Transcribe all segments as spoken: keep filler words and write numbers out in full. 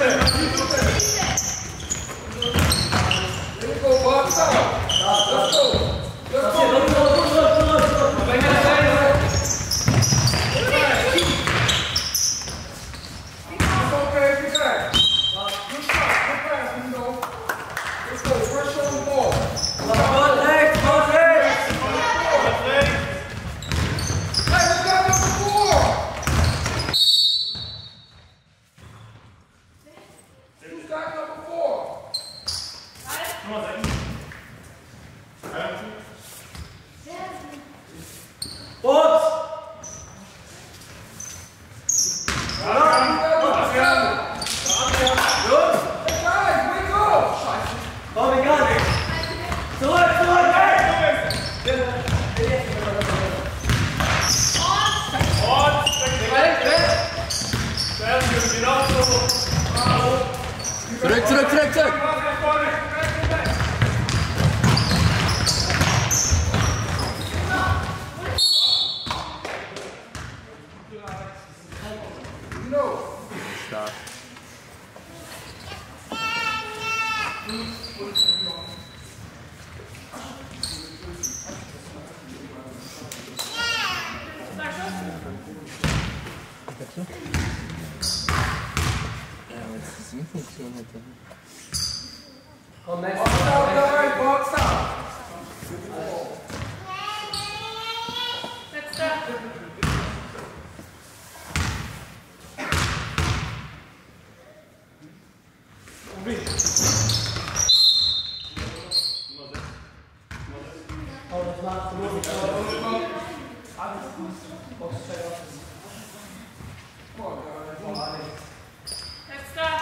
Zurück, zurück, zurück, zurück! Stark. Funktion hätte. Komm, Box down, dabei, Box down. Letzter. Oh, das machst du los. Alles gut. Box steigt auf. Letzter.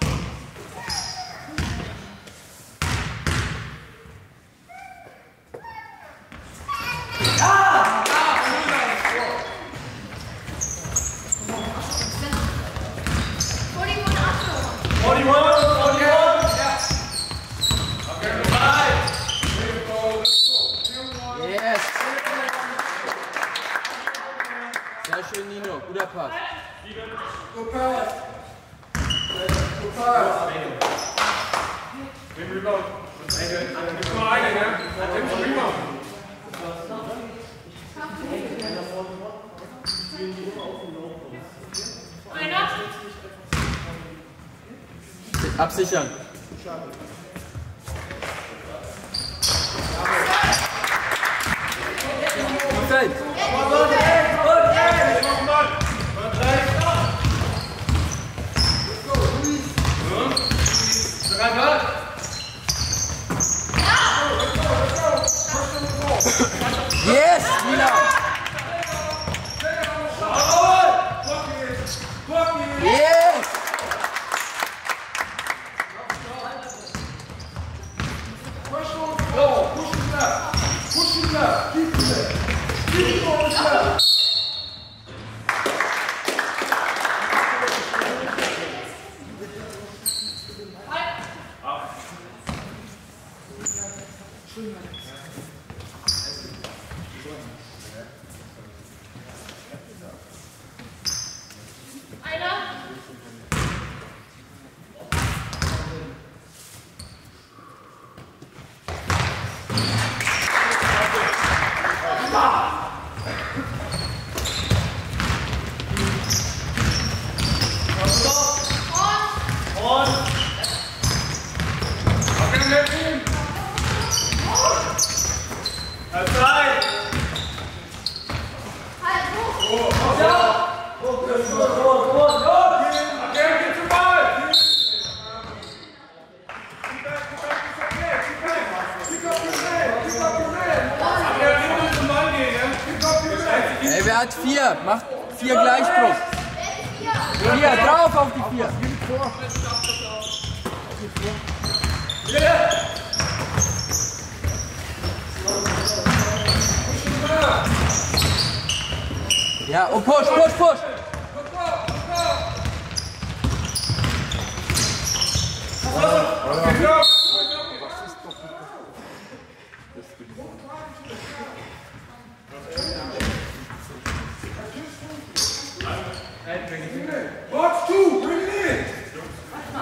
Yes! Sehr schön, Nino. Guter Pass. Gut Pass. Gut Pass. Gib mal eine, ne? Tim, spring mal. Einer. Absichern. Gut. Yes, Mila. Yes. Ey, wer hat vier? Macht vier Gleichbruch. Vier, drauf auf die vier. Ja, und push, push, push. Box two, bring it in.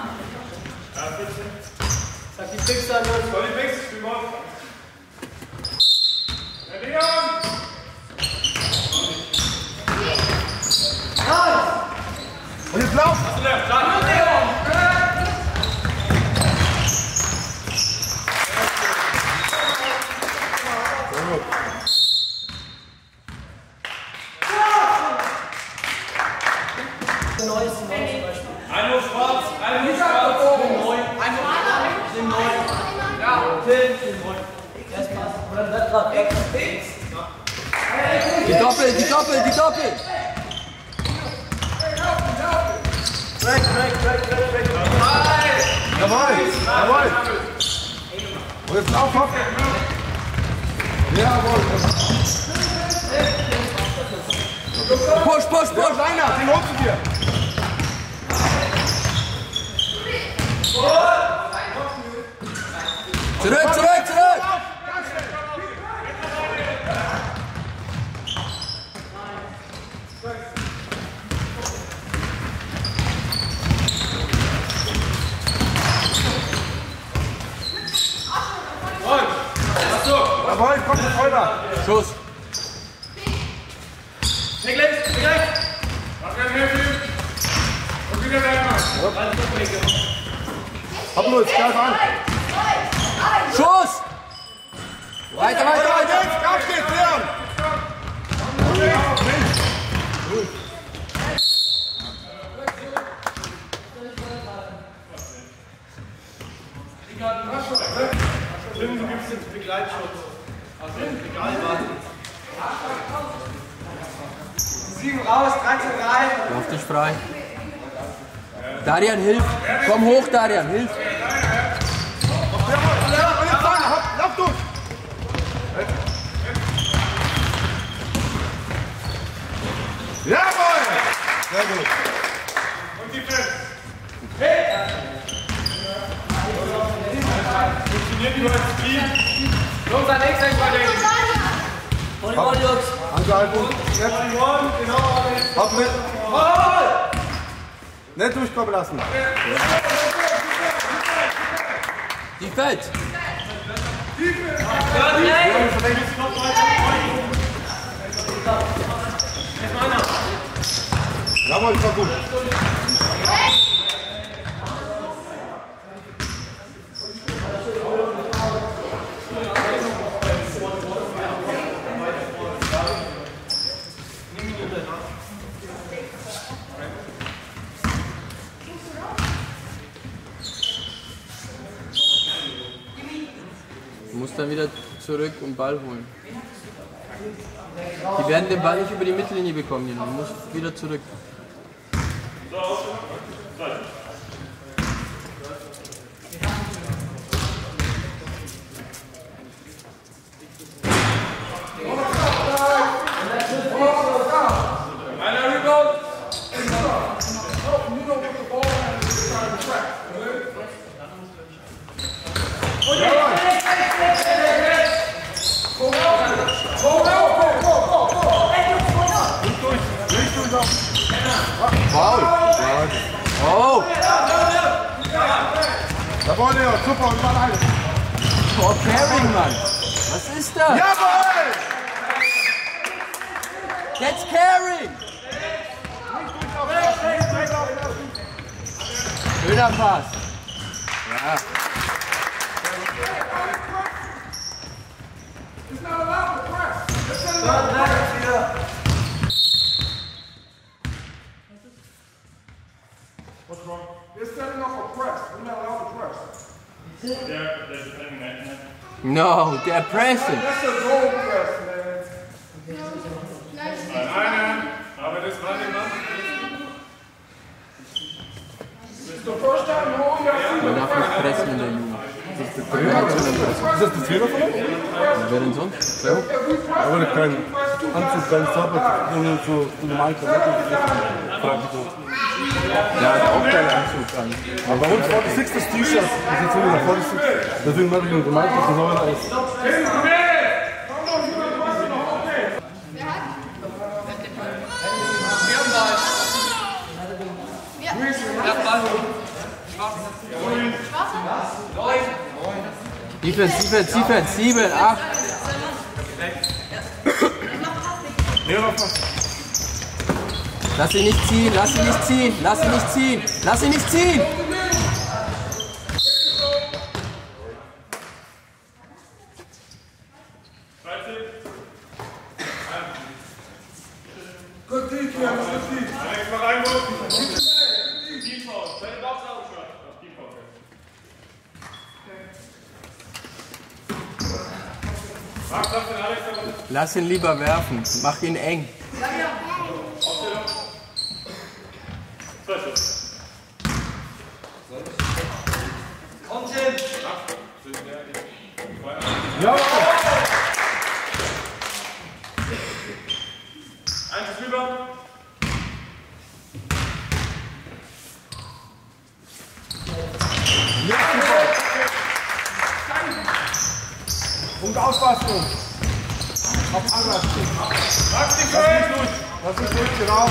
Einmal schwarz, einmal schwarz. Neu. Einmal neu. Ja, Film, neu. Erstmal. Oder das gerade. X. Die Doppel, die Doppel, die Doppel. Break, break, break, break, break. Jawohl, jawohl. Und jetzt auf, auf. Jawohl. Push, push, push. Einer, den holst du dir. Zurück, zurück, zurück. Jawohl, komm, das weiter. Schuss. Weg links, weg rechts. Und wieder einmal. Hab los, greif an. Schuss. Weiter, weiter, weiter. Jetzt, Gas geht's, Leon. Du gibst jetzt Begleitschutz. Also egal was. Sieben raus, dreizehn rein. Lauf dich frei. Darian, hilf. Komm hoch, Darian, hilf. Lauf durch. Jawohl. Sehr gut. Und die Fans. Funktioniert nur als Team. Jungs, ein nächster ist bei denen. Volleyball, Jungs. Angehalten. Jetzt. Genau. Hopp mit. Nicht durchkommen lassen. Die fällt. Jawohl, das war gut. Du musst dann wieder zurück und Ball holen. Die werden den Ball nicht über die Mittellinie bekommen, du musst wieder zurück. Wow! Oh! Jawohl, Leon, super, und mal ein. Oh, Carrying, Mann! Was ist das? Jawohl! Jetzt Carrying! Schöner Pass! Ja. What's wrong? They're setting up a press. We're not allowed to press. They're, they're defending that net. No, they're pressing. That's a goal press, man. Einer, aber das war der Mann. It's the first time in all your Man darf nicht pressen in der Jugend. Ist das der Trainer von uns? Wer denn sonst? Ja. Aber nicht kein Anzug, kein Sabbat, sondern so normal Klamotten. Der hat auch keinen Anzug an. Aber bei uns war das Six das T-Shirt. Das ist jetzt wieder nach vorne Six. Deswegen mache ich einen gemalt, das ist sauer aus. Defense, Defense, Defense, sieben, acht. Ja, noch was. Lass ihn nicht ziehen, lass ihn nicht ziehen, lass ihn nicht ziehen, lass ihn nicht ziehen! Gut, die hier, gut, die. Alex, mach einen Wurf. Team Foul. Seine Box aufschauen. Team Foul. Max, lass den Alex aber nicht. Lass ihn lieber werfen, mach ihn eng. Aufstellung. Zwei Schuss. Komm, Tim! Ja! Eins ist rüber. Und aufpassen! Auf Angriff stehen. Max, die Köln durch. Das ist gut, genau.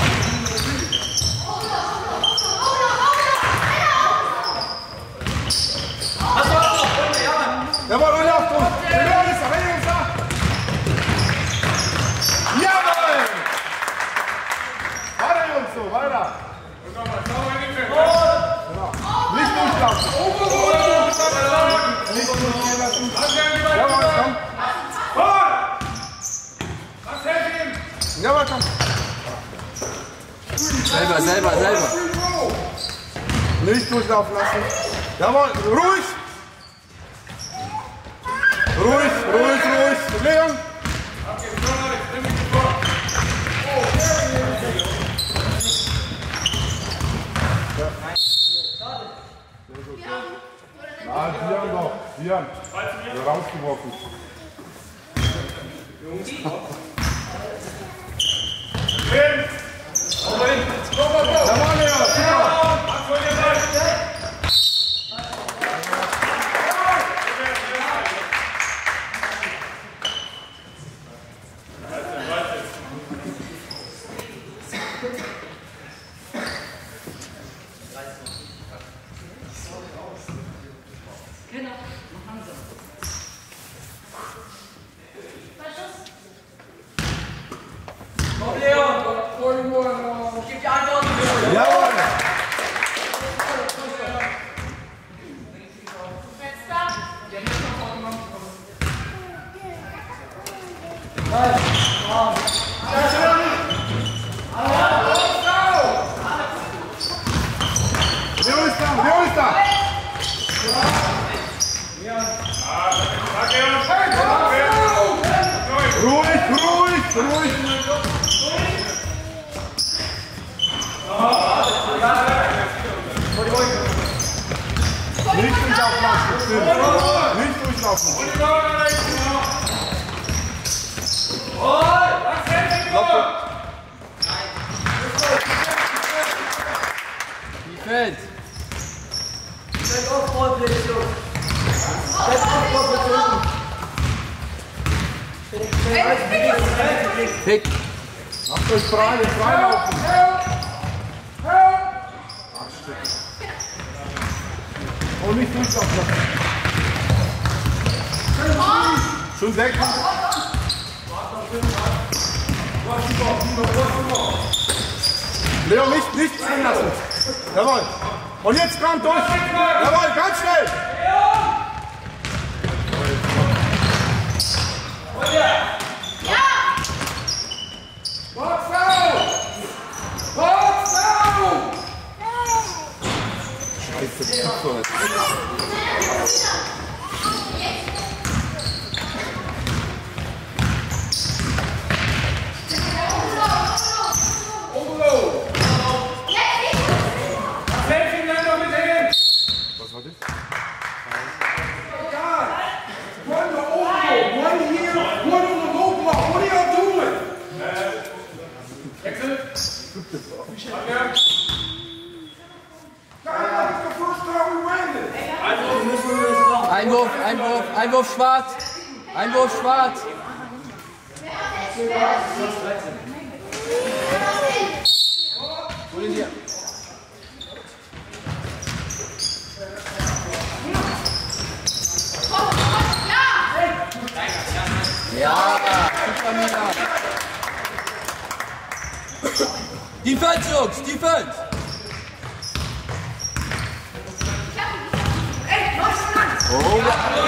Jawohl, und auf Druck! Jawohl, ist er, wenn ihr uns sagt! Jawohl! Weiter, Jungs, so, weiter! Und nochmal, sauber in den Feld. Genau. Nicht durchlaufen! Nicht durchgehen lassen! Jawohl, komm! Was hält ihm? Jawohl, komm! Selber, selber, selber. Nicht durchlaufen lassen! Jawohl, ruhig! Ruhig, ruhig, ruhig! Leon! Okay, so, Alex, nimm dich vor. Ah, Dian doch, Dian. Ja, rausgeworfen. Hin! Jawohl, Leon, super! Max, hol dir Ball. Komm, Leon! Gib die Antwort! Jawohl! Leo ist da, Leo ist da! Sag, Leon. Ruhig, ruhig, ruhig! Nicht durchlaufen, stimmt. Nicht durchlaufen. Wie fällt? Set auf Ballposition! Set auf Ballposition! Pick. Macht euch frei, frei laufen. Und nicht durchlaufen lassen. Schon weg. Leo, nicht, nicht ziehen lassen. Jawohl. Und jetzt kommt durch. Jawohl, ganz schnell. Scheiße, was war das? One to overload, one here, one on the low block. What are y'all doing? Wechsel. Abwehr. God, it's the first time we ran this. Einwurf, Einwurf, Einwurf schwarz. Einwurf schwarz. Hol ihn dir. Ja, super Mila. Defense, Jungs, Defense! Oh,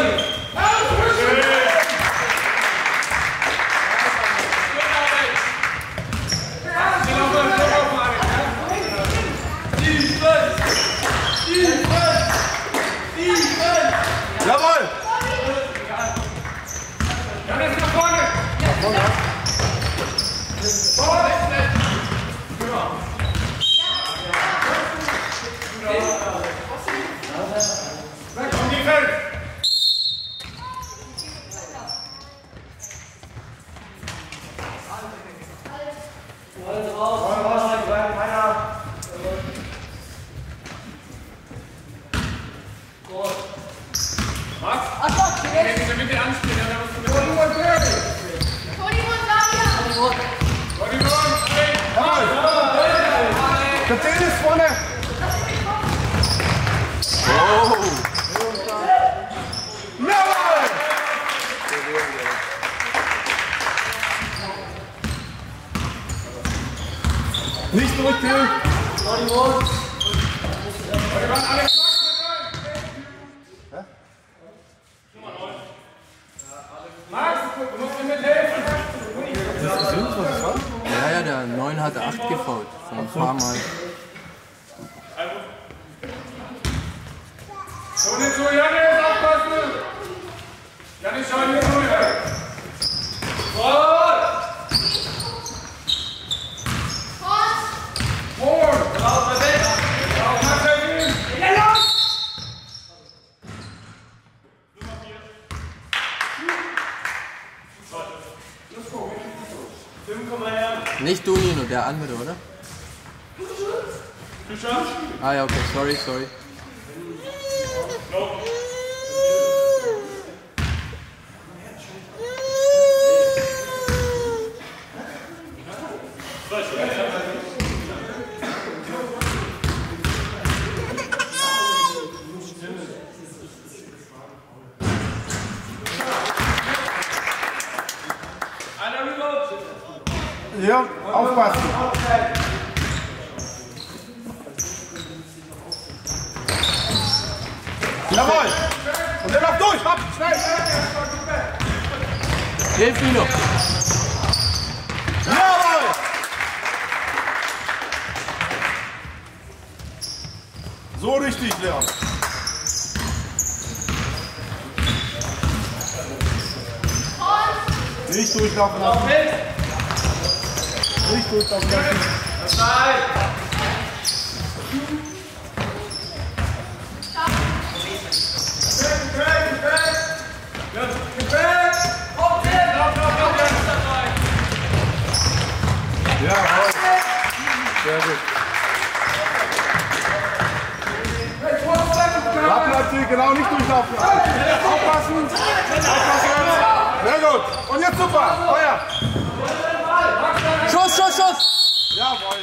Jawohl! Dann ist nach vorne! Nach vorne! Komm, die Feld! Max? In der Mitte anspielen, dann musst du mit Der Zehn ist vorne! oh! Jawohl! Nicht zurückziehen! Max, du musst mir mithelfen! Ja, ja, der neun hatte acht gefault. Von ein paar Mal. So nicht so, Janis, aufpassen! Janis, schau hier rüber! Vor! Vor! Raus, mal weg! Raus, mal weg! Nicht du, Nino, der andere, oder? Ah ja, okay, sorry, sorry. Ja, aufpassen! Jawohl! Und der läuft durch! Ab! Schnell! Hilf Nino! Jawohl! So richtig, Leon! Nicht durchlaufen lassen! Nicht durchlaufen lassen! Ja, sehr gut. Ableitung, genau, nicht durchlaufen. Aufpassen. Aufpassen. Sehr gut. Und jetzt super. Feuer. Schuss, Schuss, Schuss! Jawohl.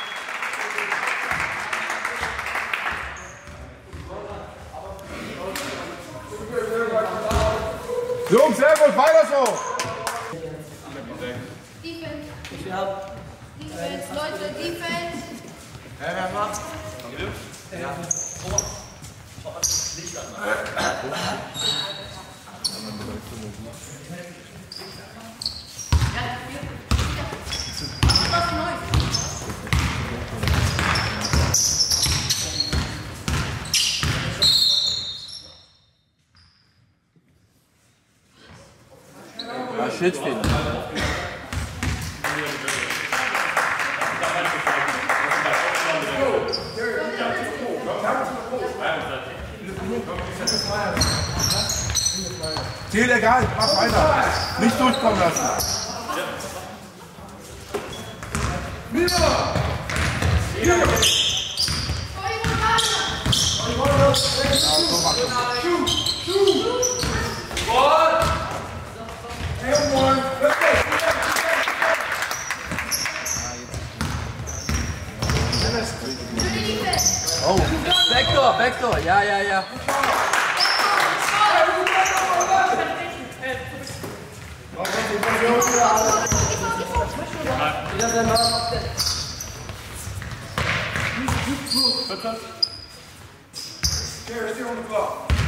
Jungs, sehr gut. Weiter so. Defense, Leute, Defense. Ja, wer macht? Ja. Ah, Shit finden. Ziel egal, mach weiter. Nicht durchkommen lassen. Oh, Backdoor, Backdoor, ja, ja, ja. Bitte. Okay, ist die Runde klar.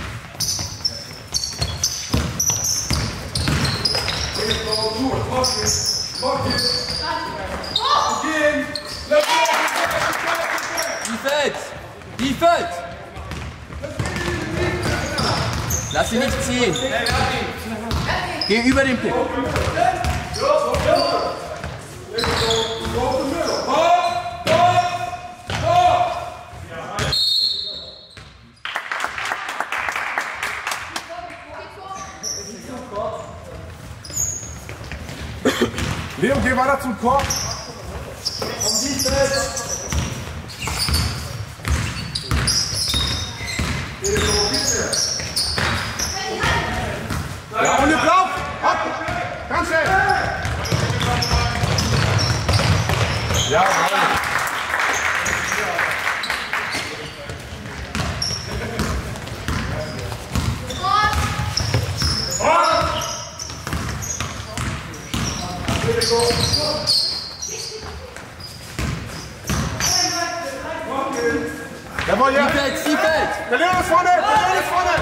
Jetzt noch gut, mach jetzt. Mach jetzt. Gehen. Defense! Defense! Lass sie nicht ziehen. Geh über den Pick. Leo, geh weiter zum Korb. Ja, und ihr glaubt, hopp, ganz schnell. Ja, nein. Jawohl, ja. Defense, Defense! Der Leo ist vorne, der Leo ist vorne.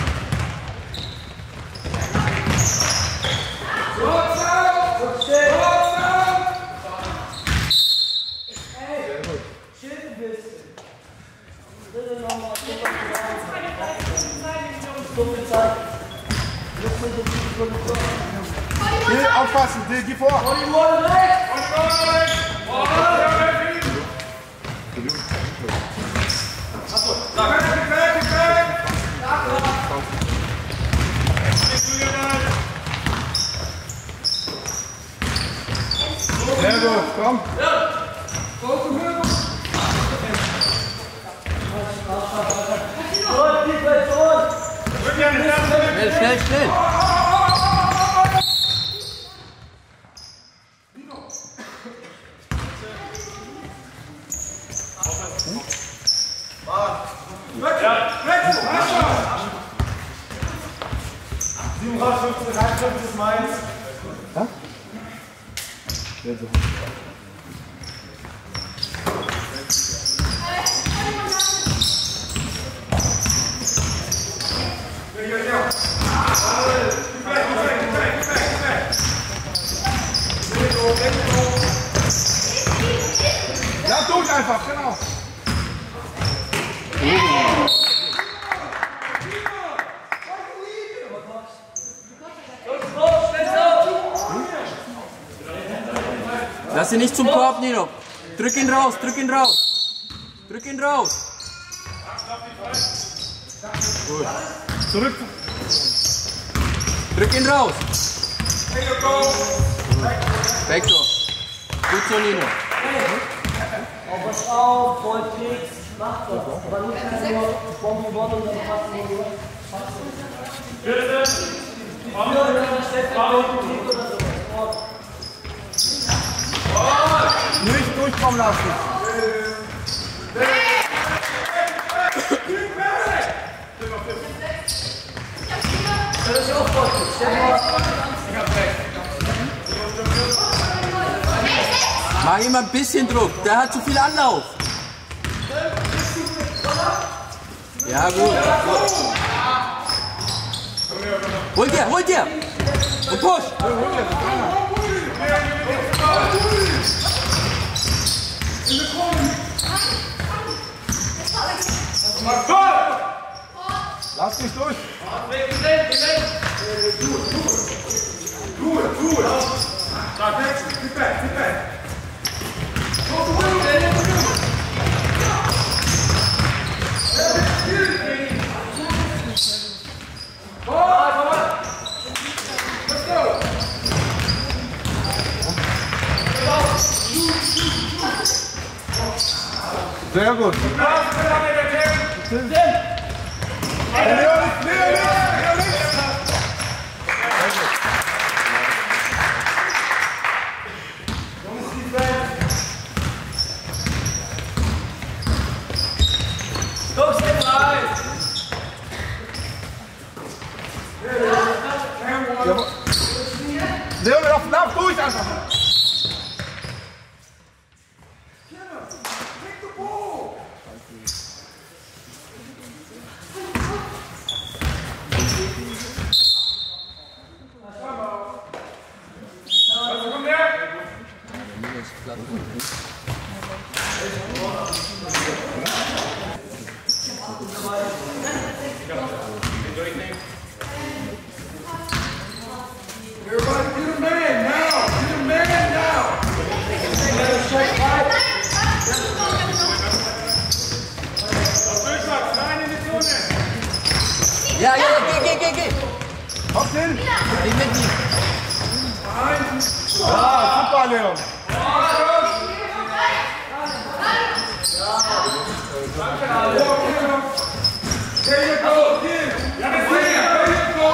Geh, aufpassen, geh, geh vor. Sehr gut, komm. Schnell, schnell, schnell! siebenundfünfzig, einundfünfzig ist meins. Ja? Ja, so. Ja, durch einfach, genau. Lass ihn nicht zum Korb, Nino. Drück ihn raus, drück ihn raus. Drück ihn raus. Gut. Zurück. Drück ihn raus. Vektor. Gut so, Nino. Oh, pass auf, Vollklicks, mach das. Aber nicht nur Bomben gewonnen und dann passen wir nur. Bitte. Nicht durchkommen lassen. Mach ihm ein bisschen Druck, der hat zu viel Anlauf. Ja, gut. gut. Hol dir, hol dir! Und push! Lass mich durch! Sehr gut. Leo nicht, Leo nicht, Leo nicht. Leo, lauf, lauf durch einfach. Everybody get a man now! Get a man now! Ja, ja, geh, geh, geh, geh. Kommt hin! Geh mit ihm. Ja, super, Leon! There you go, kid! There you go!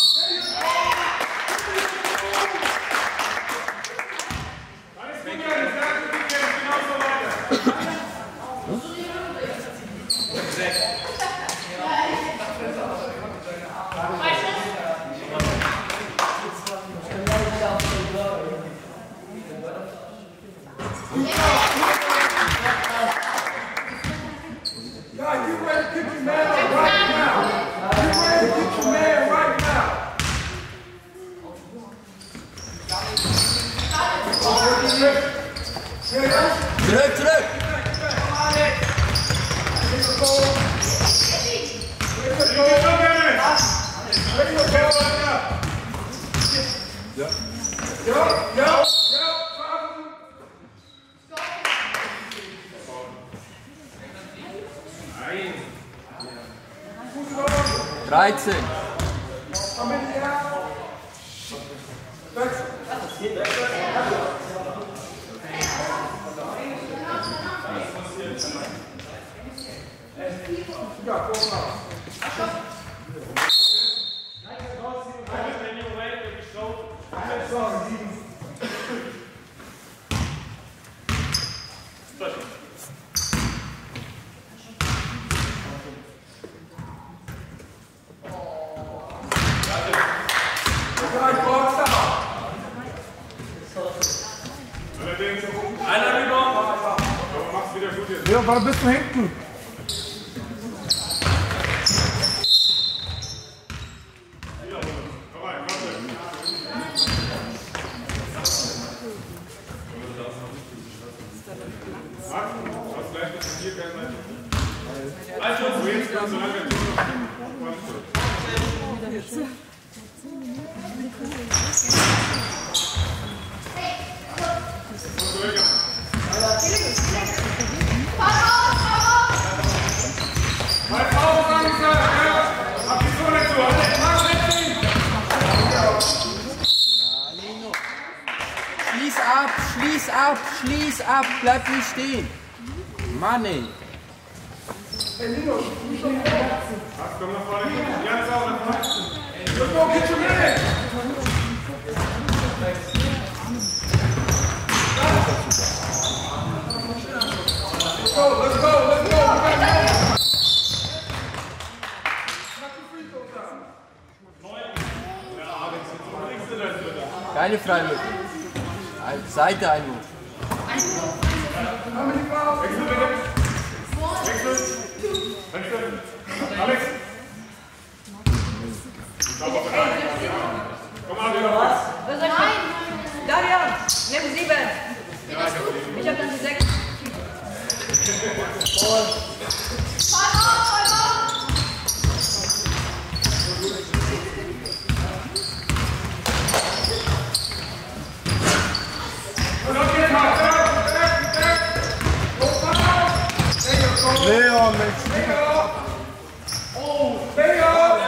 God, you ready to get your man up right now? You ready to get your man right now? Zurück, zurück. Yup, yup, yup. dreizehn. Leon, warum bist du hinten? Schließ ab, schließ ab, schließ ab, bleib nicht stehen. Mann ey. Komm nach vorne. Ja, ist auch nach vorne. Let's go, get your man! Let's go, let's go, let's go! Keine Freiwürfe. Seite Einwurf. Wechsel bitte. Wechsel. Wechsel. Alex. Komm mal, wieder. Was soll ich machen? Darian, nimm sieben. Ich hab dann die sechs. Leon, Mensch. Oh, Leon.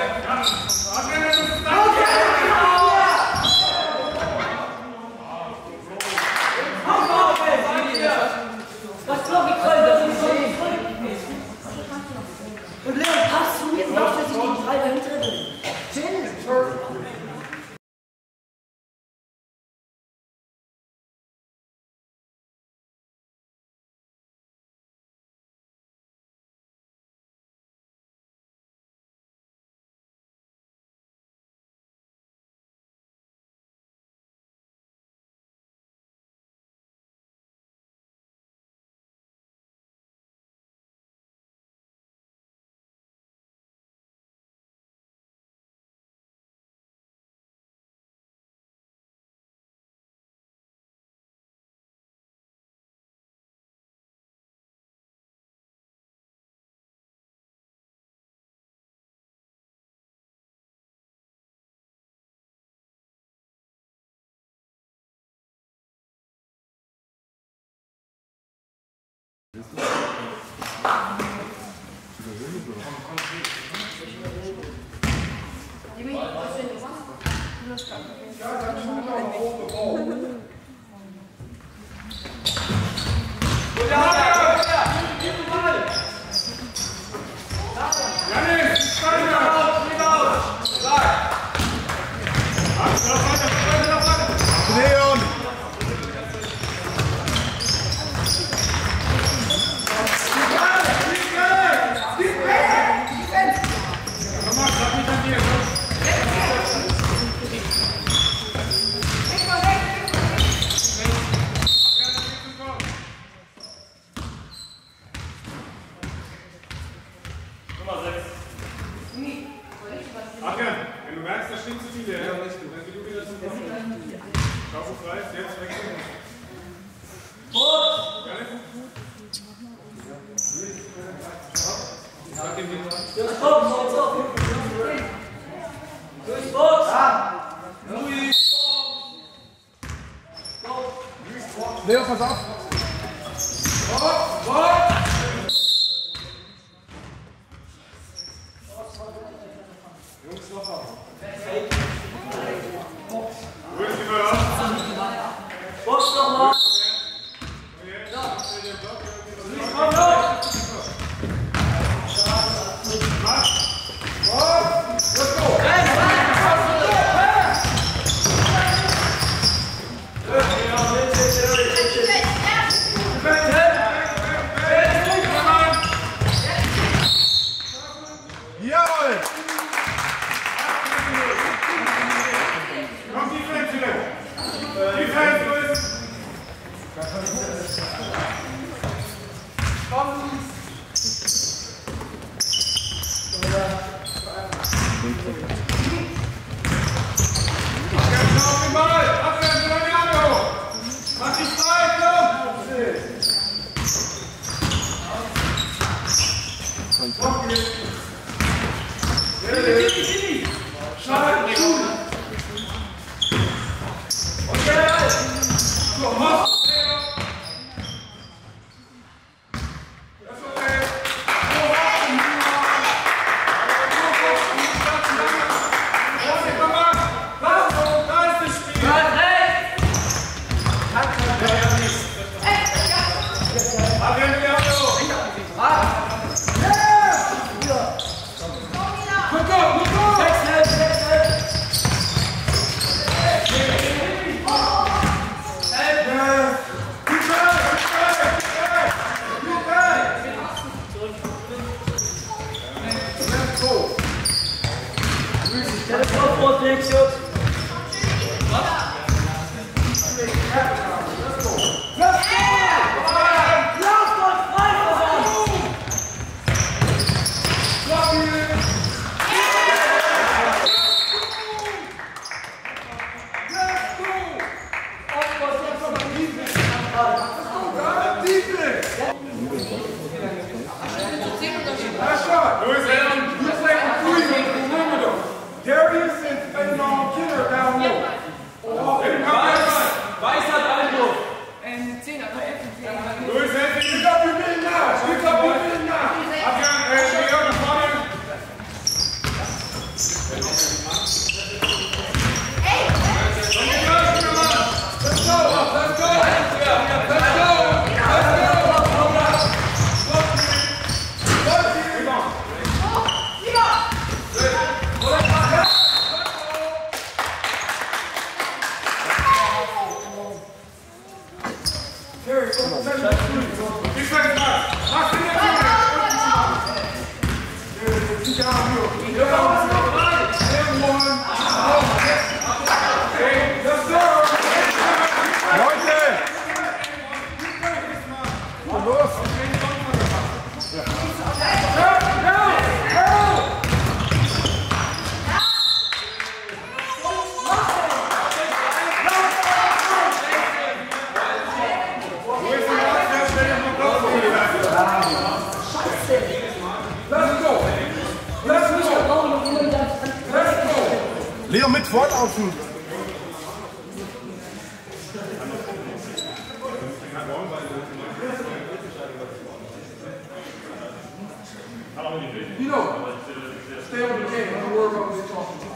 Was glaub ich voll, das ist so voll. Und Leon, hast du jetzt noch, dass ich die drei dahinter bin? Wenn du merkst, da stehen zu viele, ja? Dann geh du wieder zum Kopf. Schau, wo frei ist, jetzt wechseln. Leo, pass auf! Jungs, noch auf. Wo ist die Ball? Box nochmal! Leo mit fortlaufen. Nino, stay on the game. Don't worry about what you're talking about.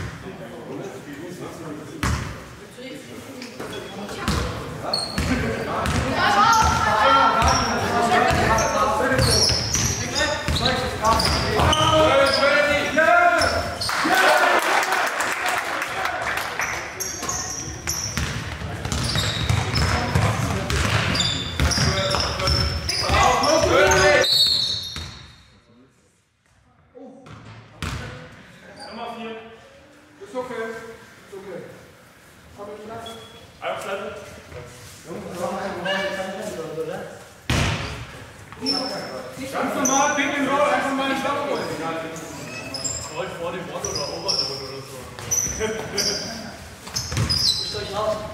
It's okay. It's okay. How many minutes? Aufseite. Ganz normal, Pick and Roll, einfach mal einen Schlag holen. Vor vor dem Motto oder Overload oder so. Ist euch raus.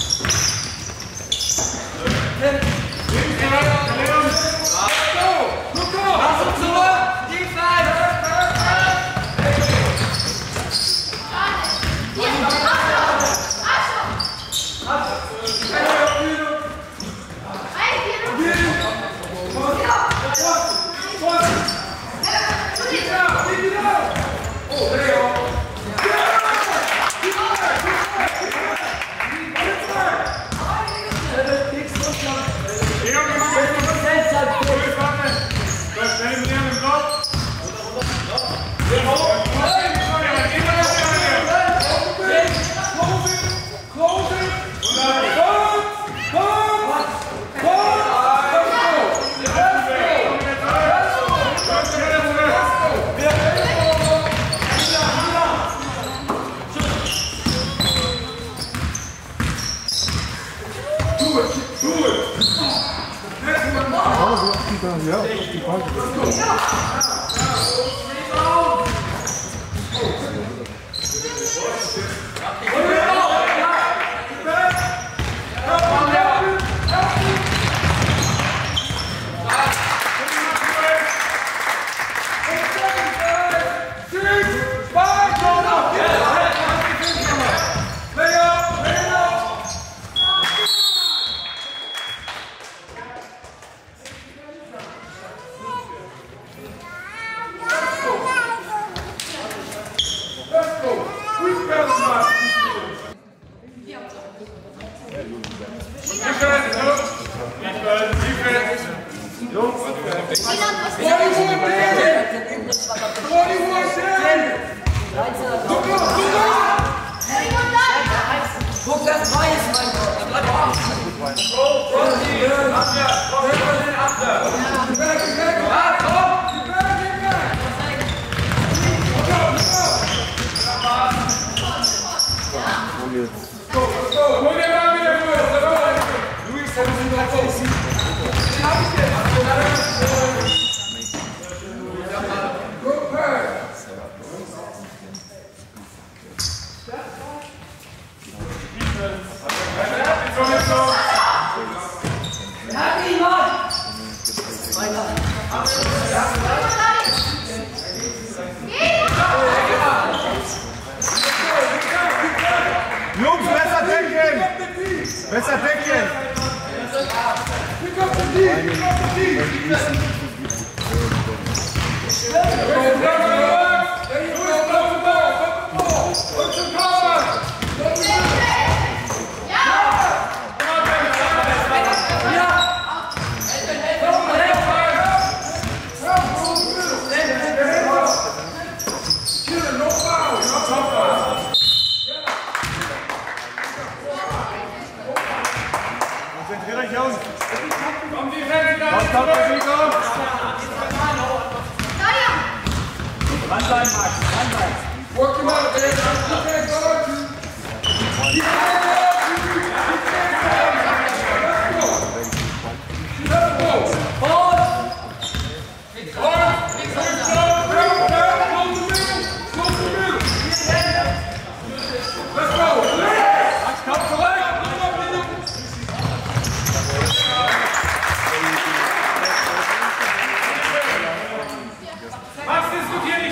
Lass uns zurück! Defense! Ja, die Frage. Guck, das weiß mein Gott. Bleib auf. Jungs, besser denken! Besser denken! Pick up the D! Pick up the D! Dranbleiben, Max, dranbleiben. Work him out, man. You can't guard you. You can't guard you. You can't guard you. Let's go. Ball.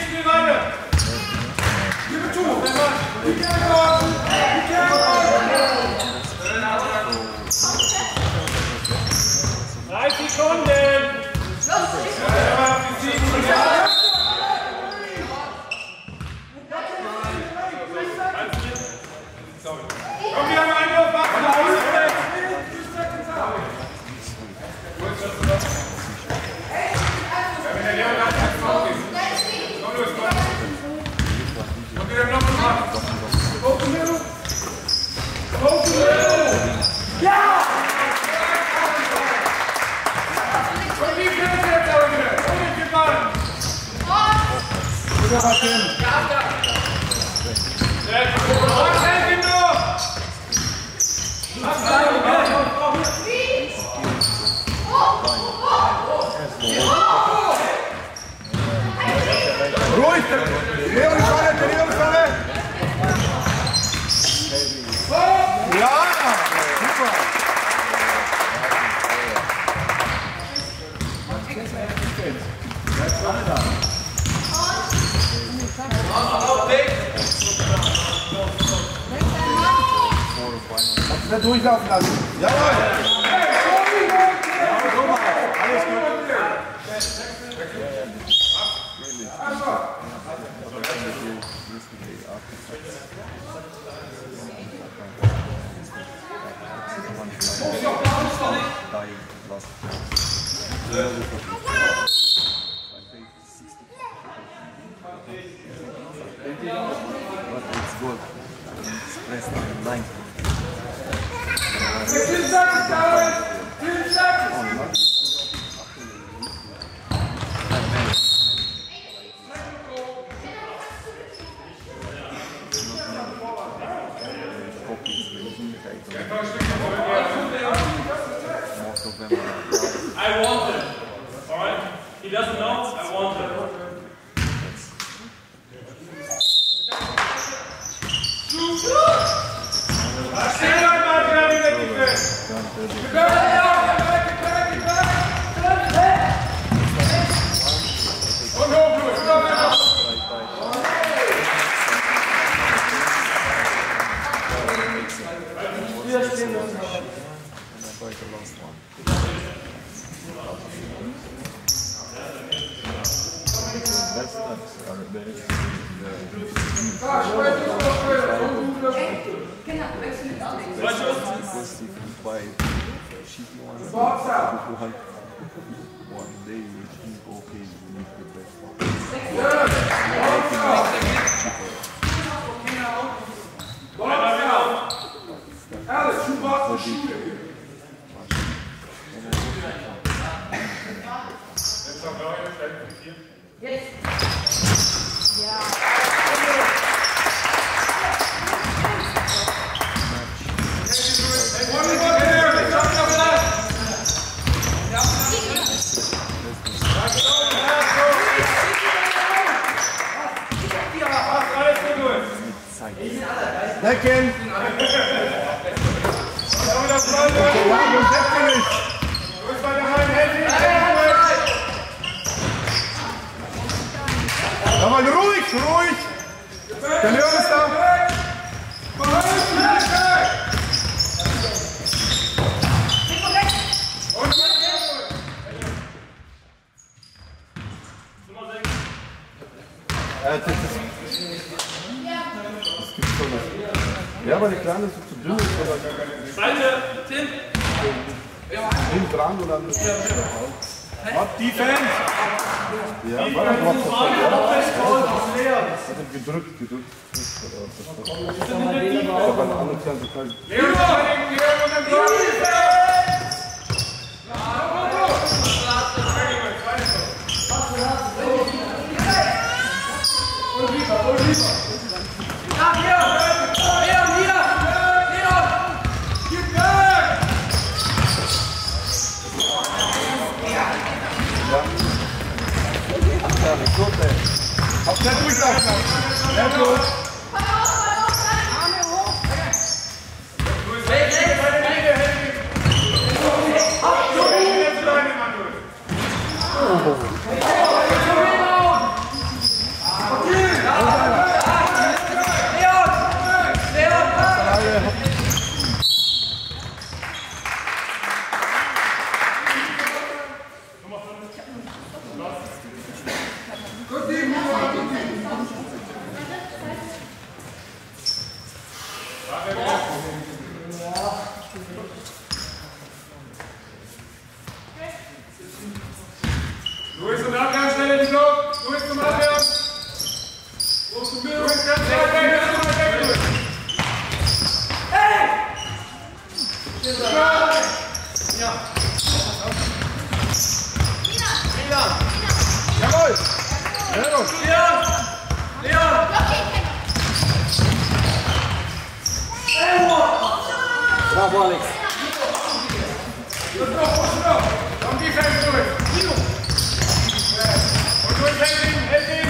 Give it to him. You can't guard. You can't guard. Ruhig, Leon Falle, Leon Falle! Ja, super! Kannst du nicht durchlaufen lassen? Jawohl! Alles gut. I want it. Alright? He doesn't know, I want it. Decken! Aber ruhig, ruhig! Der Leon ist da! Äh, das, das, das gibt's schon was. Ja, aber die Kleine ist zu dünn. Seite, Tim! Hin dran und dann. What Defense! Ja, war das was das ja. Gedrückt, gedrückt. Aber eine andere Kleine kann. Leon, Leon und dann Auf der durchlaufen lassen. Sehr gut. Luis zum Abwehr, schnell in den Block. Luis zum Abwehr. Luis zum Bild. Luis ganz weit weg, ganz weit weg, Luis. Hey! Ja. Jawohl! Sehr gut. Bravo, Alex. Komm, die Fans durch. Und durch, hält ihn, hält ihn.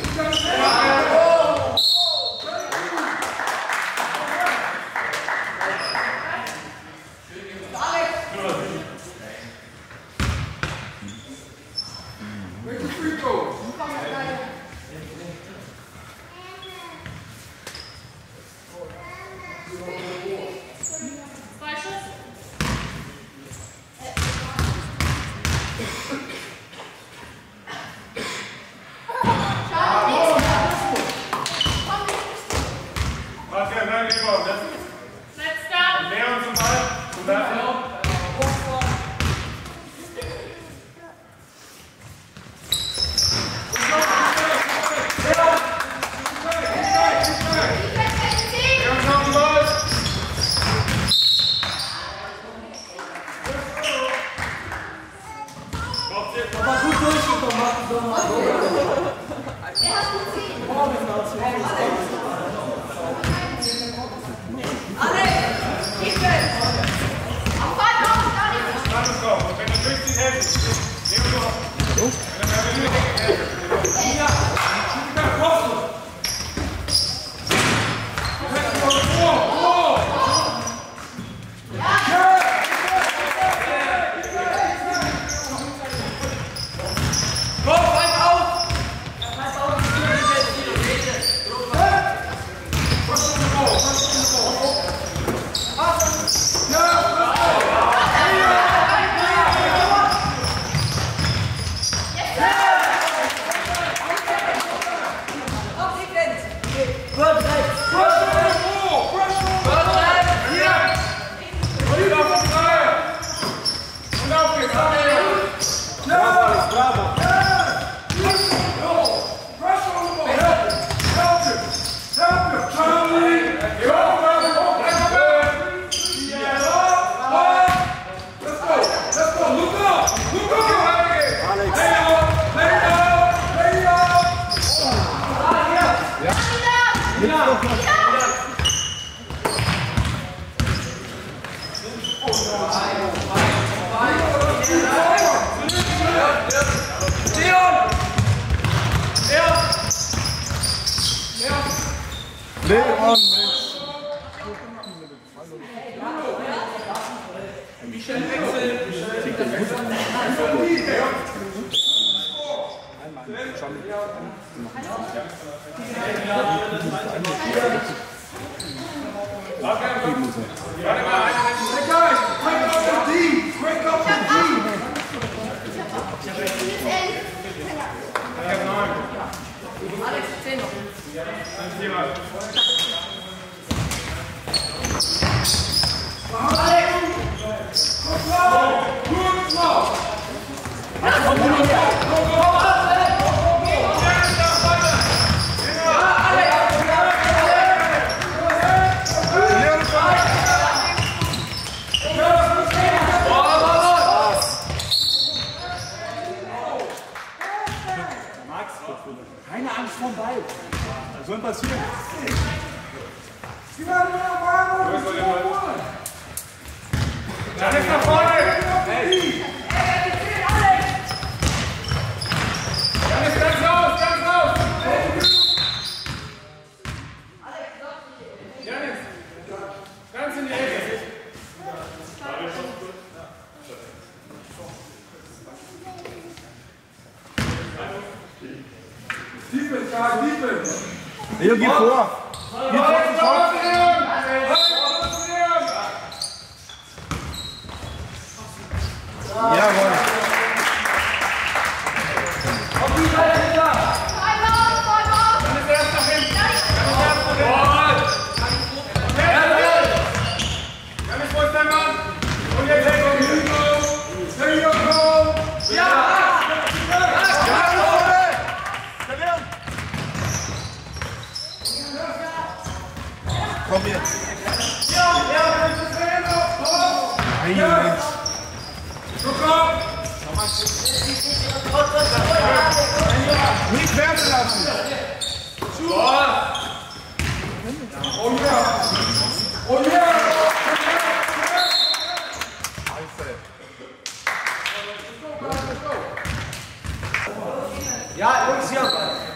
Keine Angst vorm Ball. Was soll passieren? Dann ist nach vorne! Hey! Dann ist ganz raus, ganz raus! Janis! Ganz in die Ecke! Defense, guys, defense! Leo, geh vor! Geh vor, sofort! Jawohl! Auf die Seite hinter! Dann ist er erst nach hinten! Janis, wo ist dein Mann? Und jetzt Deckung! Ja! Komm jetzt! Ja, ja, das ist der Ende! Nein, Mensch! Nicht werden lassen! Ja, Jungs, hier.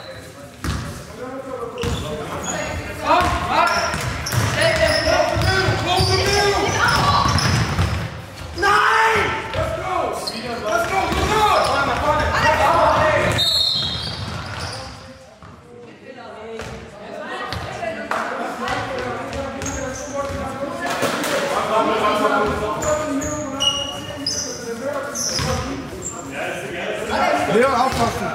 Leon, aufpassen!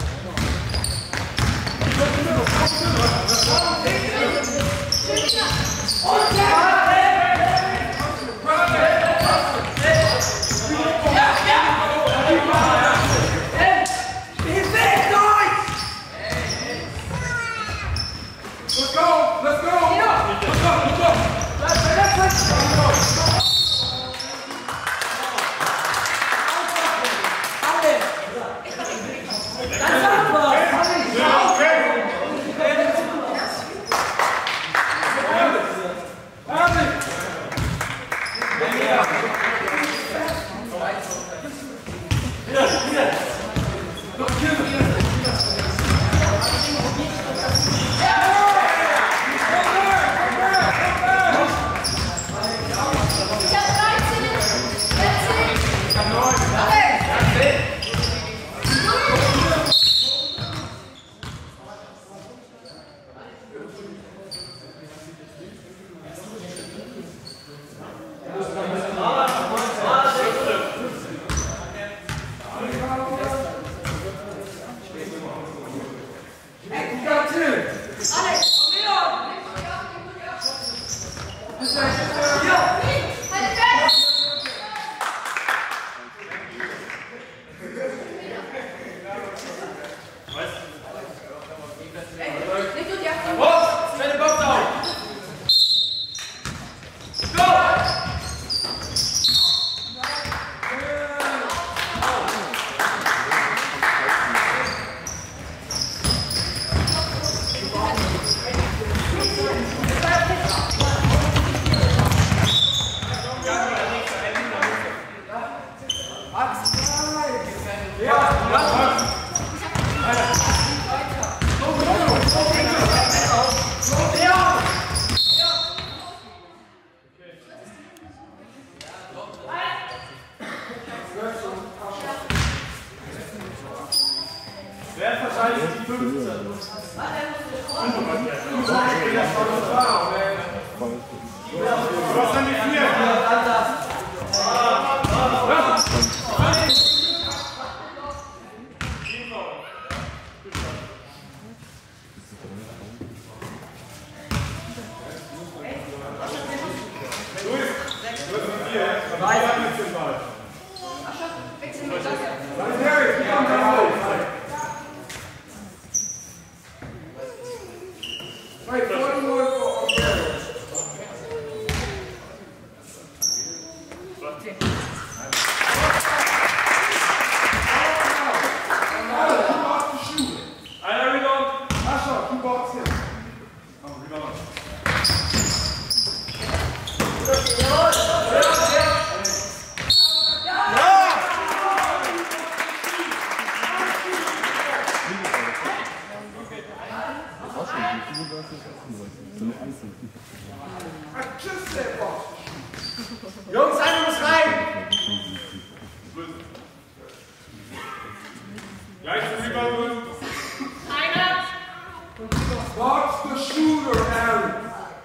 Let's go! Let's go! Let's go! Let's go! Wer hat wahrscheinlich die fünfzehn? Was haben die vier? Jungs, einer muss rein! Gleich zu Überbrücken. Einer. Box the shooter, Harry!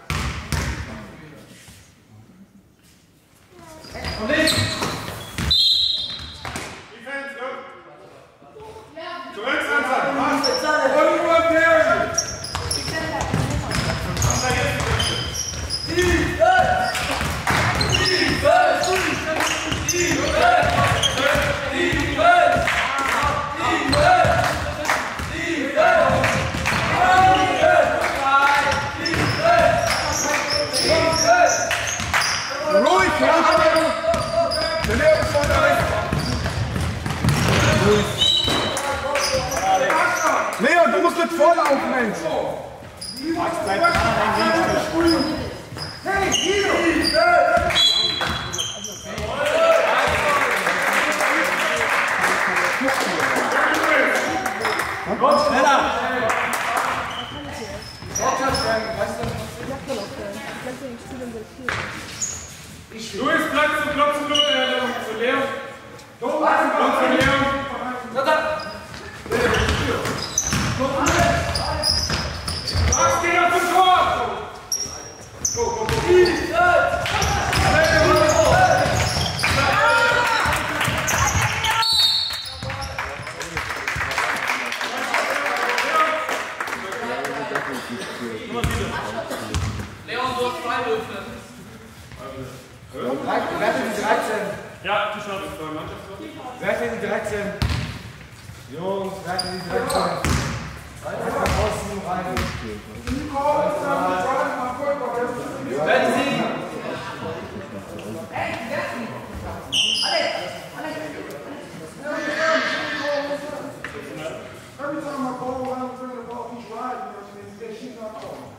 Und links! Defense, go! Zurück, Sansa! What do you want, Harry? Ruhig, ja! Der Leo ist vorne rechts! Leon, du musst Schritt vorlaufen, Mensch! Max, bleib dran an den Weg. Hey, Guido! Komm, schneller! Luis, Platz zum Block zum Block, zu Leon. Block von Leon. Max, geh auf zum Tor! Go, go, go. Leon, du hast Freiwürfe. Wer hat die dreizehn? Ja, die Schnappe ist Mannschaftswort. Wer hat die dreizehn? Jungs, wer hat die dreizehn? Weiter außen rein. Werden Sie? Every time I go around and bring the ball, he's riding. That shit not going.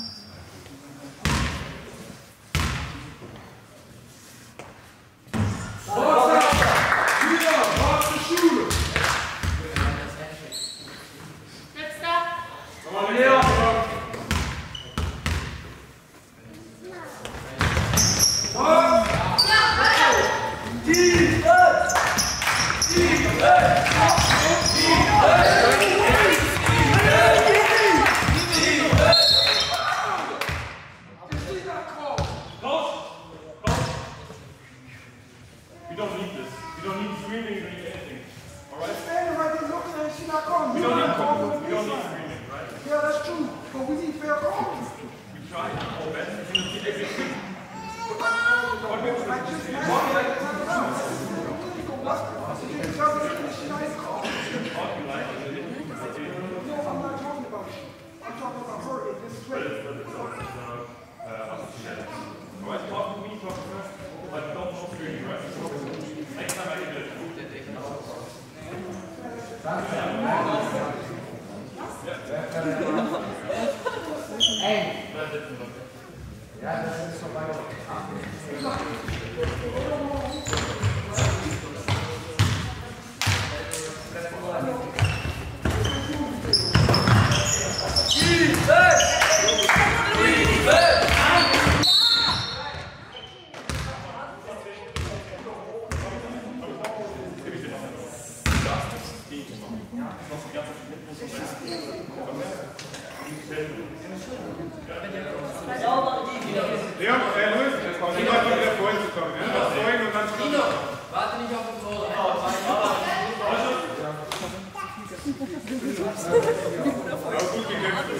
Leon, äh, Luis, ich wollte wieder vorhin zu kommen. Ja? Das vorhin und dann Dino, warte nicht auf das Tor. Aber gut gekämpft.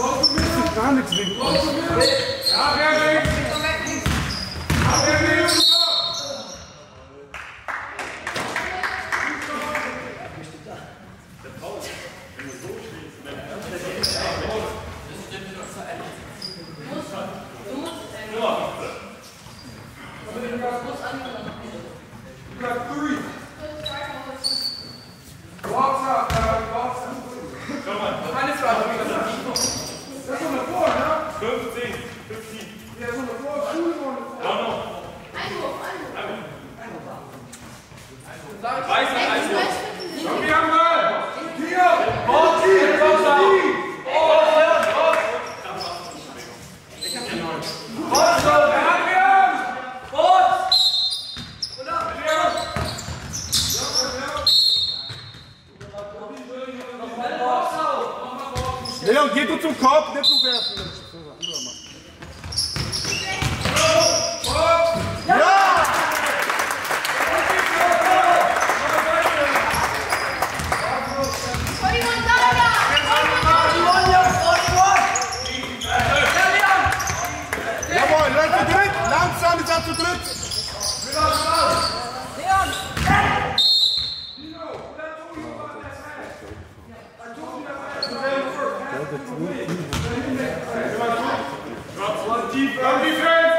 Gar nichts wegen uns. Ja, wer will? Wer will? fünfzehn, fünfzehn. Ja, so eine Vorschule. Ja, noch. Einwurf, Einwurf. Einwurf. Weißer, Einwurf. Komm, wir haben mal. Hier. Bord, hier, Bord, Bord, Bord. Ich hab den neuen. Bord, Bord, wir haben wir. Bord. Oder? Leon, geh du zum Korb, nicht zu werfen. Jawohl, Leute, zu dritt! Langsam, ich sag zu dritt! Leon! Komm, die Fans!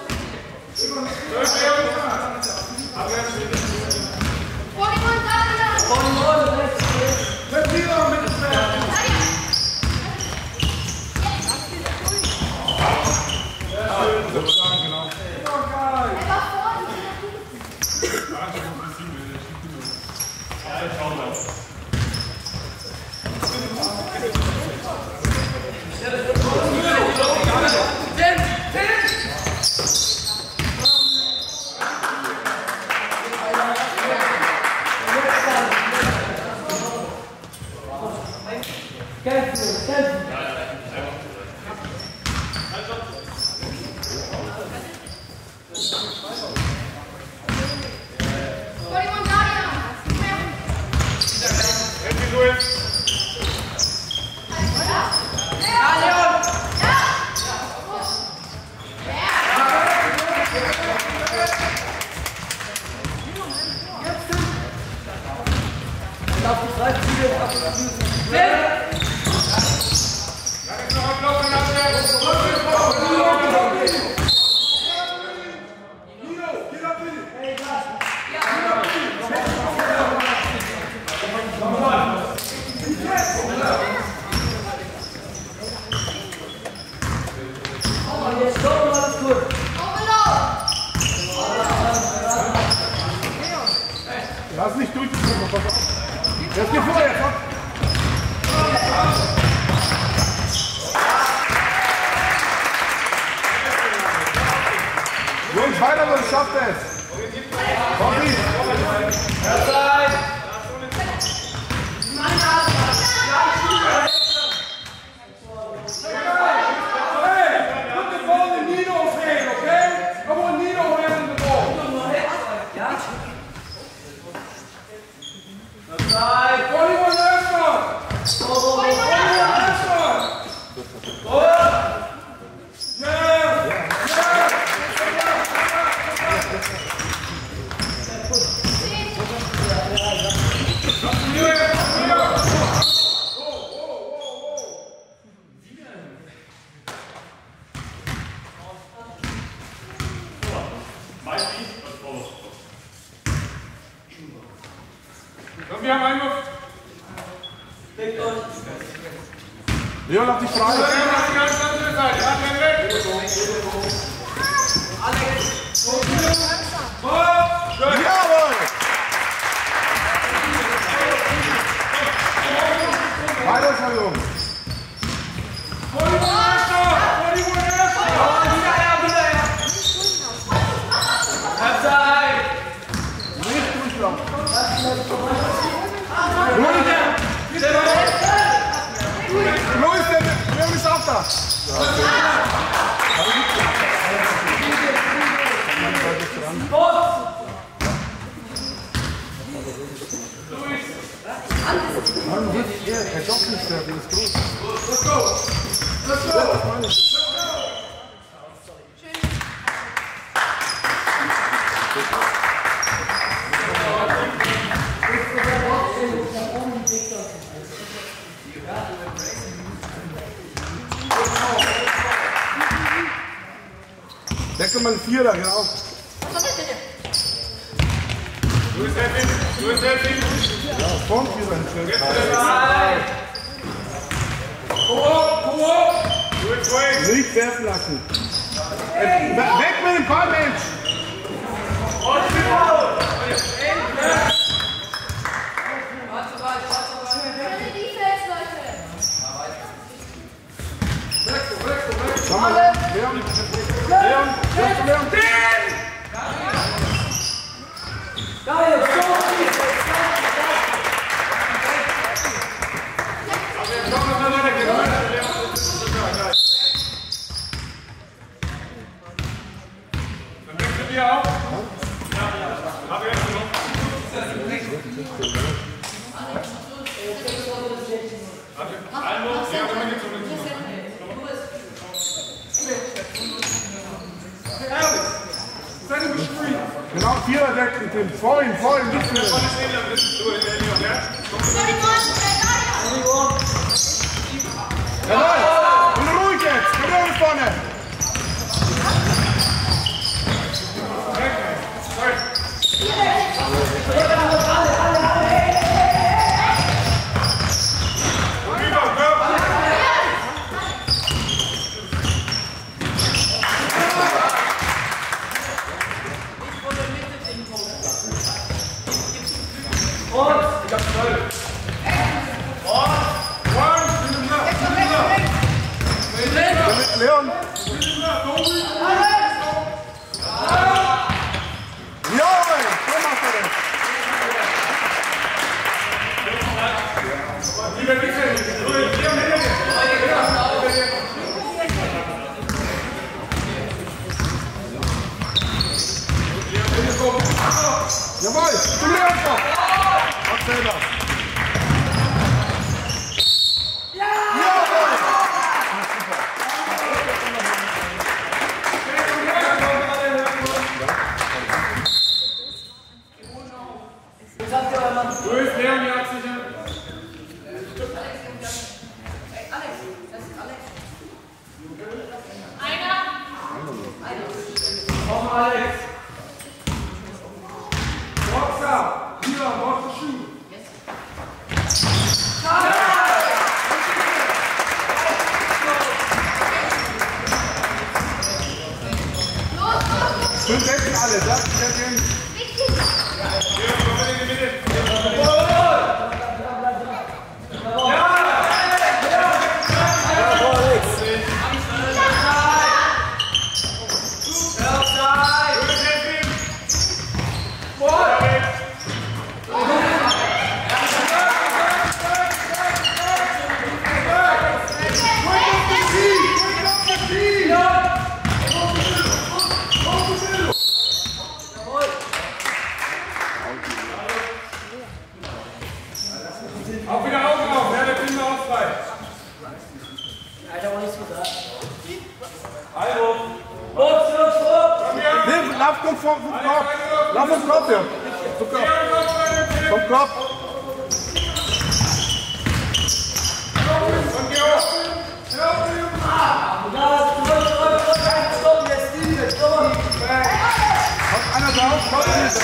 Lass nicht durchgekommen, pass auf. Jetzt geh vor, jetzt ab. Jungs, weiter, sonst schafft er es. Bobby. Herzlein. Hey, put the ball in Nino's hand, okay? Come on, Nino, hand the ball. Herzlein. forty-one last one. forty-one last one. Yeah. Yeah. Wir haben einen auf. Leon, auf die Frage. Ja, die ganze andere Seite. Ja, kein Weg. Jawohl! Weiter, schau, Jungs. Nicht durchlaufen. Luis, der Leon ist auch da. Mann, er ist auch nicht der, der ist groß. Let's go! Deckel mal Vierer, genau. Du bist happy, du bist happy. Ja, vorn Vierer ein schön. Nicht werfen lassen. Äh, weg mit dem Ball, Mensch! Komm mal, Leon! Leon! Leon! Leon! Geil, so Dann wechseln wir auch. Aber jetzt noch. Genau, Vierer decken, Tim. Vor ihm, vor ihm, nicht für ihn. Jawohl! Und ruhig jetzt! Komm her vorne! Leon! Jawohl! So macht er das! Jawohl! Du Leon! Mach selber! Du bist Leon, die Absicher. Komm, Alex! Boxer! Leon, brauchst du Schuh? Fünf Ecken alle, das ist der Ding. Auch wieder Augen auf, ja, der Kinder auf frei. Alter, war nicht so da. Also, Los, los, los! Nee, lauf, komm vom, vom Kopf. Lauf vom Kopf, ja. Vom Kopf. Vom Kopf. und geh hoch. Stopp, jetzt Liebe, stopp! Kommt einer drauf, kommt einer drauf.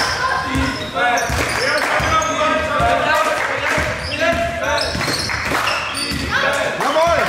Jawohl!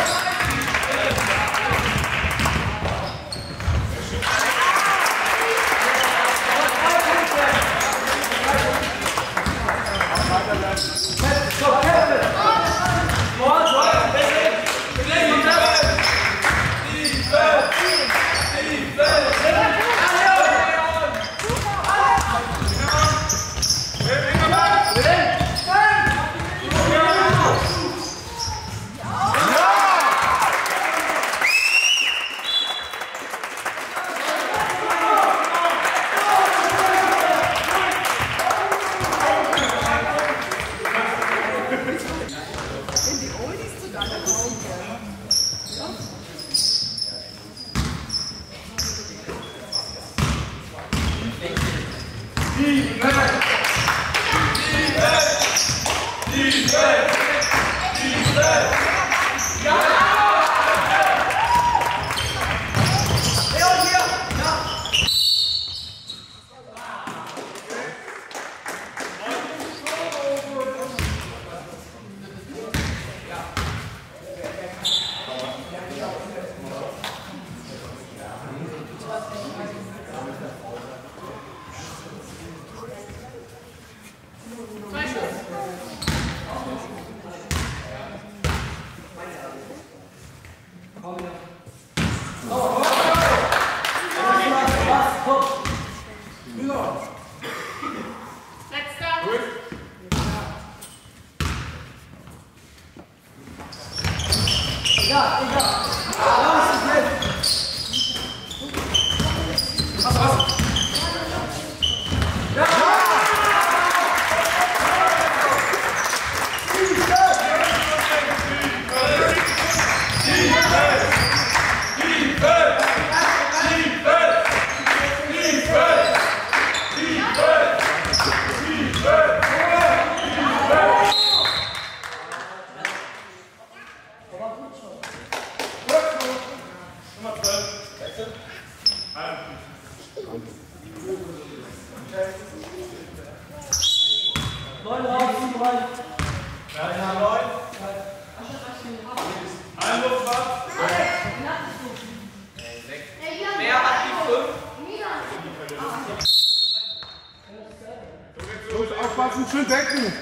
Aufpassen, schön decken.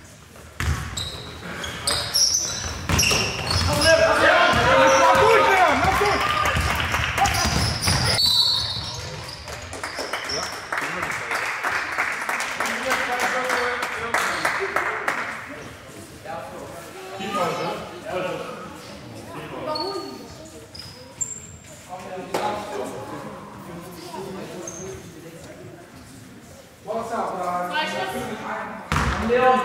Mach gut, Leon, mach gut. Leon!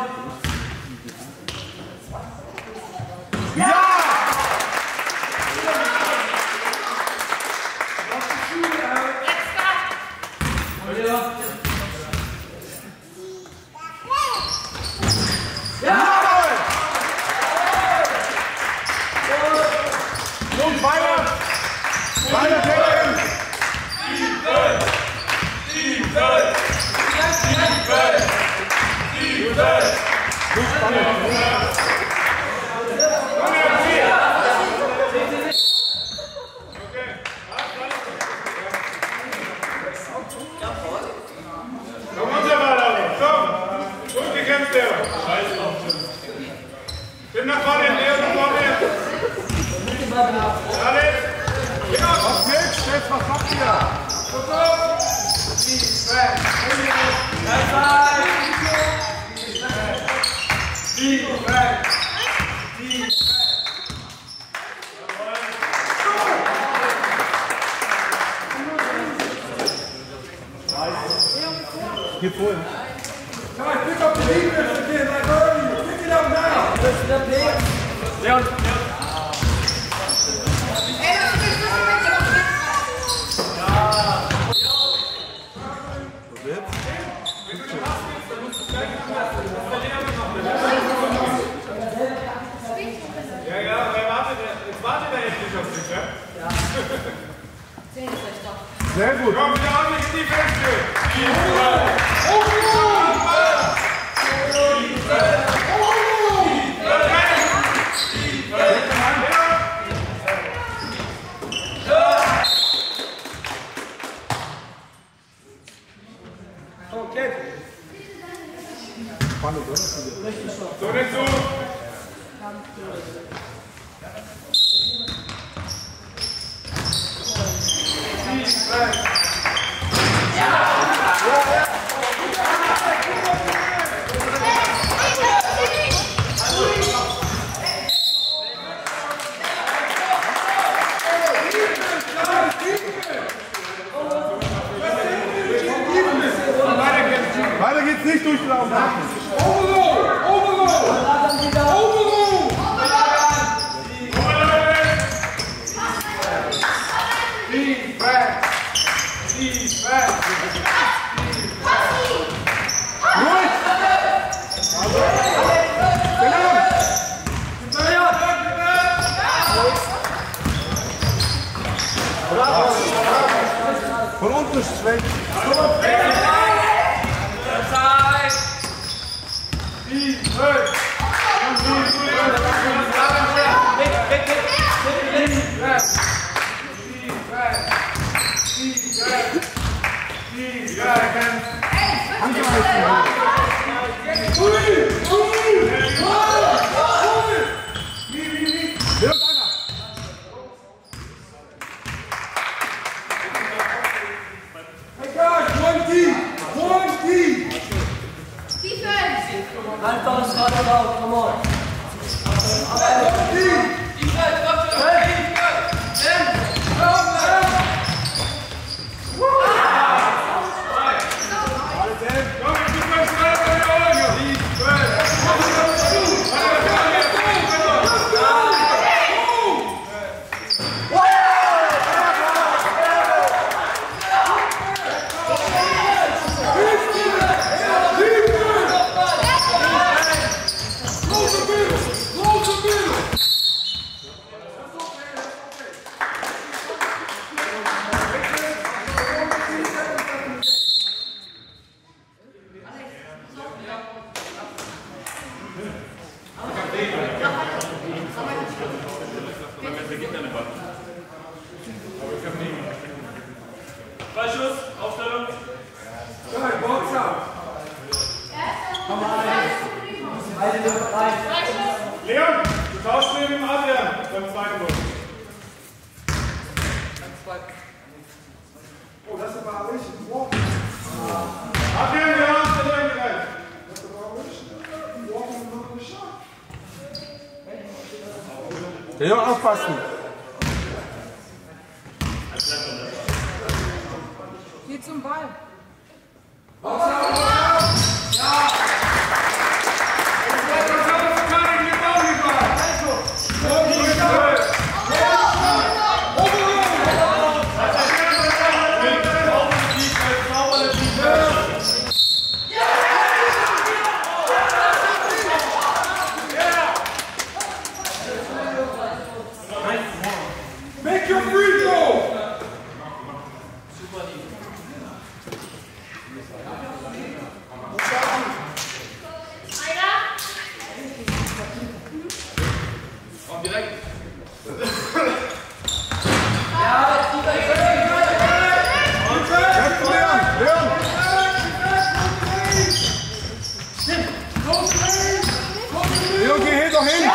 Ja! Los, weiter! Weiter, Kevin! Komm runter, Leon! Komm! Gut gekämpft, Leon! Bin nach vorne, Leon, nach vorne! Alles! Was willst du? Jetzt, was macht ihr? Hier vorhin. Guys, pick up the defense again, like earlier. Pick it up now. Leon! Ja, ja, wer wartet? Jetzt wartet er jetzt nicht auf dich, ja? Sehr gut. Komm, wieder ordentlich in die Fenster! So, nicht so! Weiter geht's nicht durchlaufen. Overload! Overload! Overload! Defense! Defense! Ruhig! Von unten ist es weg. Einfaches Radlauf, come on! Defense! Zwei Schuss, Aufstellung. Nein, Boxer. Komm mal rein. Rein. Leon, du tauschst neben dem Adrian beim zweiten Wurf. Oh, das ist aber richtig. Wow. Adrian, wir haben den Leon bereit. Das ist aber richtig. Wow, noch nicht scharf. Leon, aufpassen. Geh zum Ball. Make your free throw! Leon, geh hier doch hin.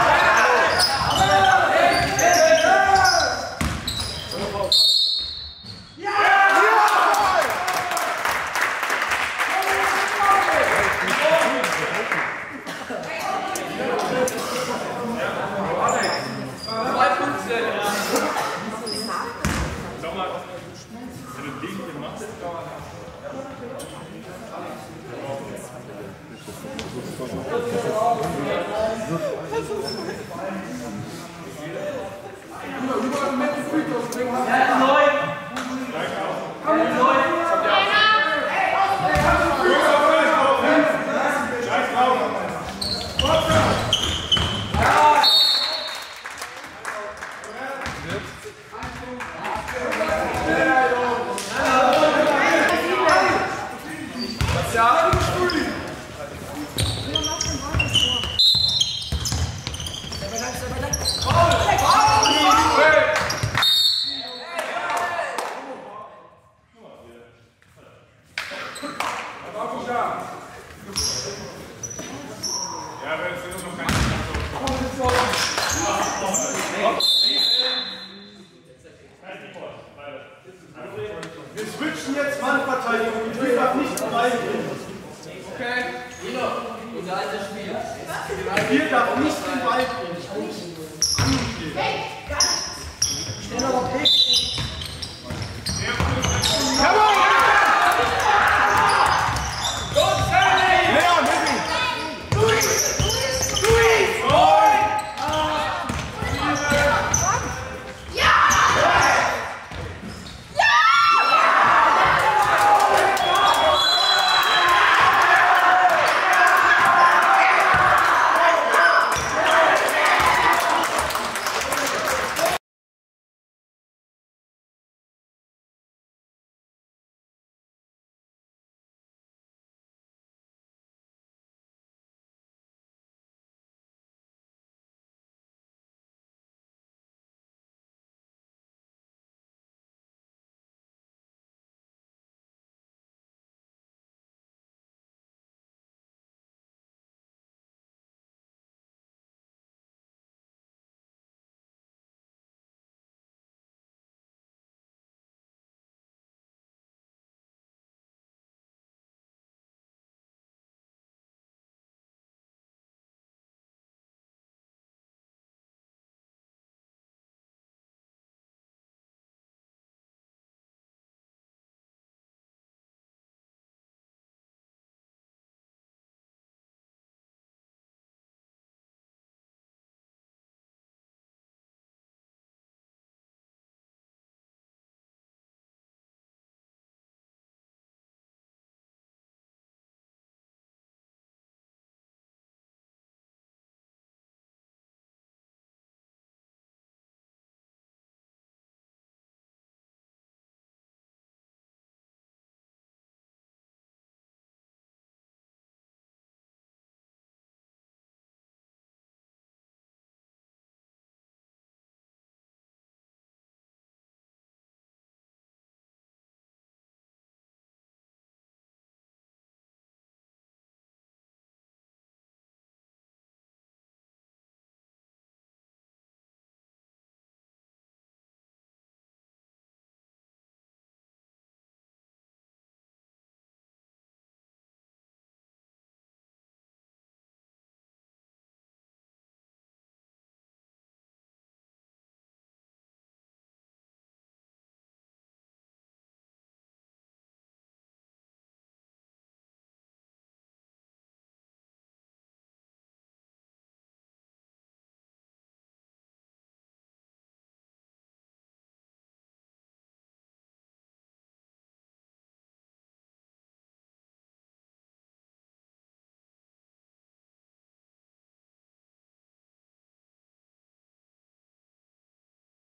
Wir switchen jetzt Mannverteidigung. Ich will das nicht vorbeibringen. Okay? Nino, unser altes Spiel. Wir darf nicht den Ball bringen. Weg! Stell doch auf X.